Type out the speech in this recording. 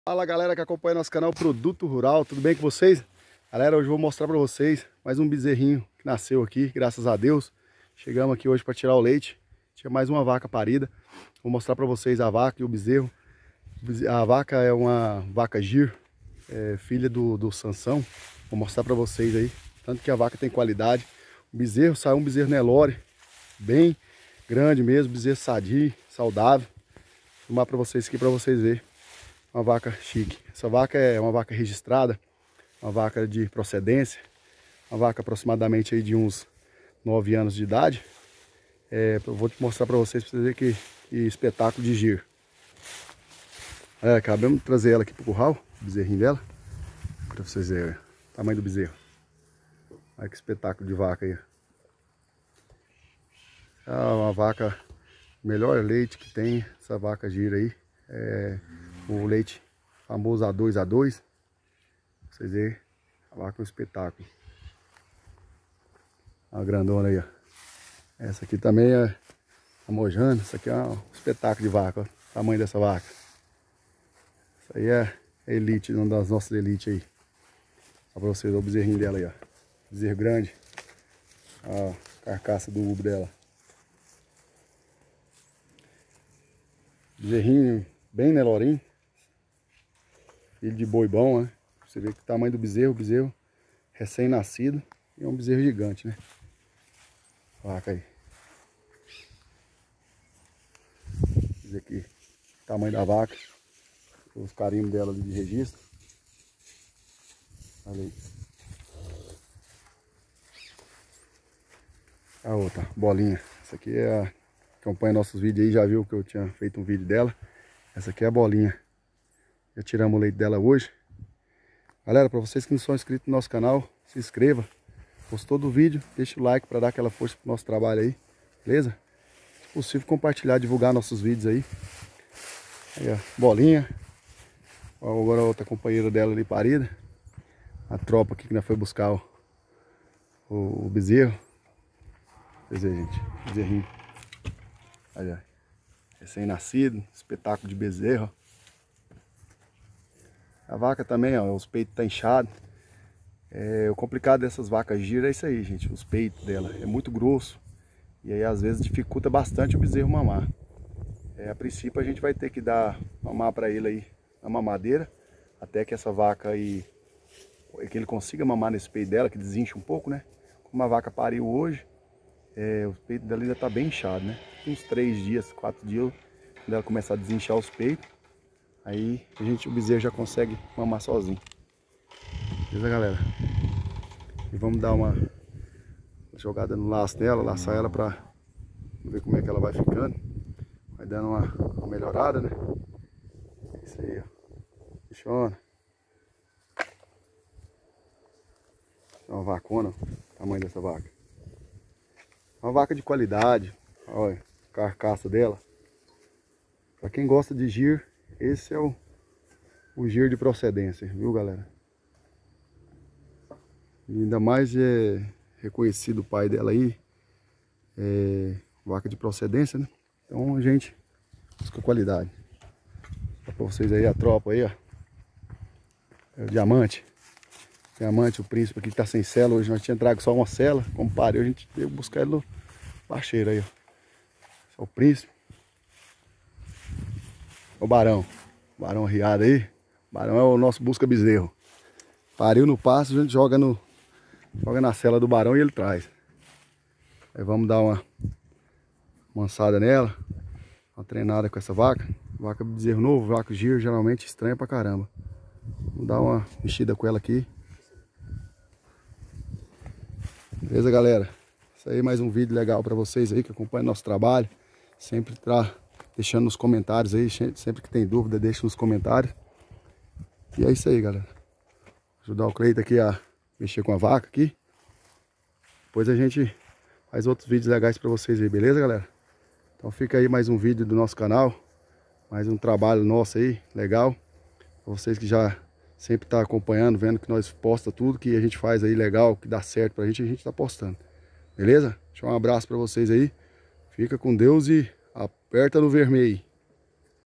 Fala galera que acompanha nosso canal Produto Rural, tudo bem com vocês? Galera, hoje eu vou mostrar para vocês mais um bezerrinho que nasceu aqui, graças a Deus. Chegamos aqui hoje para tirar o leite, tinha mais uma vaca parida. Vou mostrar para vocês a vaca e o bezerro. A vaca é uma vaca gir, filha do Sansão. Vou mostrar para vocês aí, tanto que a vaca tem qualidade. O bezerro saiu um bezerro Nelore, bem grande mesmo, bezerro sadio, saudável. Vou filmar para vocês aqui para vocês verem. Uma vaca chique. Essa vaca é uma vaca registrada, uma vaca de procedência, uma vaca aproximadamente aí de uns 9 anos de idade. Eu vou mostrar para vocês verem que espetáculo de gir. Acabamos de trazer ela aqui pro curral, o bezerrinho dela, para vocês verem o tamanho do bezerro. Olha que espetáculo de vaca aí. É uma vaca, melhor leite que tem, essa vaca gir aí. O leite famoso A2A2. Vocês verem, a vaca é um espetáculo. A grandona aí, ó. Essa aqui também é a mojana. Essa aqui é um espetáculo de vaca, ó. O tamanho dessa vaca. Essa aí é a elite, uma das nossas elites aí. Só pra vocês verem o bezerrinho dela aí, ó. Bezerro grande. A carcaça do ubo dela. Bezerrinho bem nelorinho. Filho de boi bom, né? Você vê que o tamanho do bezerro recém-nascido. E é um bezerro gigante, né? Vaca aí. Dizer aqui o tamanho da vaca. Os carimbos dela ali de registro. Olha aí. A outra, bolinha. Essa aqui é a... Acompanha nossos vídeos aí, já viu que eu tinha feito um vídeo dela. Essa aqui é a bolinha. Já tiramos o leite dela hoje. Galera, para vocês que não são inscritos no nosso canal, se inscreva. Gostou do vídeo? Deixa o like para dar aquela força pro nosso trabalho aí. Beleza? Se possível, compartilhar, divulgar nossos vídeos aí. Aí, ó, bolinha. Agora a outra companheira dela ali parida. A tropa aqui que nós foi buscar o bezerro. Vocês verem, gente. Bezerrinho. Aí, ó. Recém-nascido. Espetáculo de bezerro. A vaca também, ó, os peitos tá inchados. O complicado dessas vacas gir é isso aí, gente. Os peitos dela é muito grosso. E aí às vezes dificulta bastante o bezerro mamar. A princípio a gente vai ter que dar mamar para ele aí na mamadeira. Até que essa vaca aí, que ele consiga mamar nesse peito dela, que desincha um pouco, né? Como a vaca pariu hoje, o peito dela ainda tá bem inchado, né? Uns 3 dias, 4 dias, quando ela começar a desinchar os peitos, aí o bezerro já consegue mamar sozinho. Beleza, galera? E vamos dar uma jogada no laço dela, laçar ela pra ver como é que ela vai ficando. Vai dando uma melhorada, né? É isso aí, ó. Bichona. É uma vacona, o tamanho dessa vaca. Uma vaca de qualidade. Olha a carcaça dela. Pra quem gosta de gir, esse é o gir de procedência, viu, galera? E ainda mais reconhecido o pai dela aí. Vaca de procedência, né? Então a gente busca qualidade. Só pra vocês aí a tropa aí, ó. É o diamante. Diamante, o príncipe aqui que tá sem cela. Hoje nós tínhamos trago só uma cela. Como pariu, a gente veio buscar ele no parcheiro aí, ó. Esse é o príncipe. O barão. Barão arriado aí. Barão é o nosso busca bezerro. Pariu no pasto, a gente joga na cela do barão e ele traz. Aí vamos dar uma mansada nela. Uma treinada com essa vaca. Vaca bezerro novo, vaca gir, geralmente estranha pra caramba. Vamos dar uma mexida com ela aqui. Beleza, galera? Isso aí, mais um vídeo legal pra vocês aí que acompanham nosso trabalho. Sempre tá deixando nos comentários aí. Sempre que tem dúvida, deixa nos comentários. E é isso aí, galera. Ajudar o Cleiton aqui a mexer com a vaca aqui. Depois a gente faz outros vídeos legais pra vocês aí, beleza, galera? Então fica aí mais um vídeo do nosso canal. Mais um trabalho nosso aí, legal. Pra vocês que já sempre tá acompanhando, vendo que nós posta tudo que a gente faz aí legal, que dá certo pra gente, a gente tá postando. Beleza? Deixa um abraço pra vocês aí. Fica com Deus e aperta no vermelho.